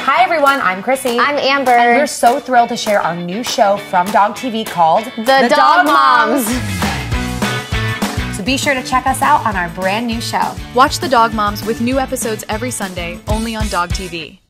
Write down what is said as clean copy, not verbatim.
Hi everyone, I'm Chrissy. I'm Amber. And we're so thrilled to share our new show from DOGTV called The Dog Moms. So be sure to check us out on our brand new show. Watch The Dog Moms with new episodes every Sunday, only on DOGTV.